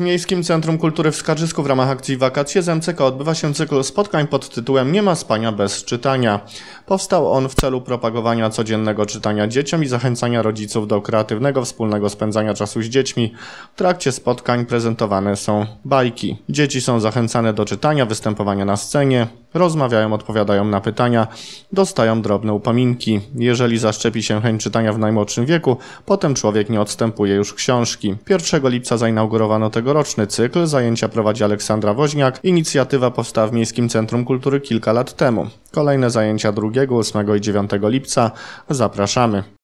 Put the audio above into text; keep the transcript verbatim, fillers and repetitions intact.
Miejskim Centrum Kultury w Skarżysku w ramach akcji Wakacje z M C K odbywa się cykl spotkań pod tytułem Nie ma spania bez czytania. Powstał on w celu propagowania codziennego czytania dzieciom i zachęcania rodziców do kreatywnego, wspólnego spędzania czasu z dziećmi. W trakcie spotkań prezentowane są bajki. Dzieci są zachęcane do czytania, występowania na scenie, rozmawiają, odpowiadają na pytania, dostają drobne upominki. Jeżeli zaszczepi się chęć czytania w najmłodszym wieku, potem człowiek nie odstępuje już książki. pierwszego lipca zainaugurowano tegoroczny cykl. Zajęcia prowadzi Aleksandra Woźniak. Inicjatywa powstała w Miejskim Centrum Kultury kilka lat temu. Kolejne zajęcia drugiego, ósmego i dziewiątego lipca. Zapraszamy.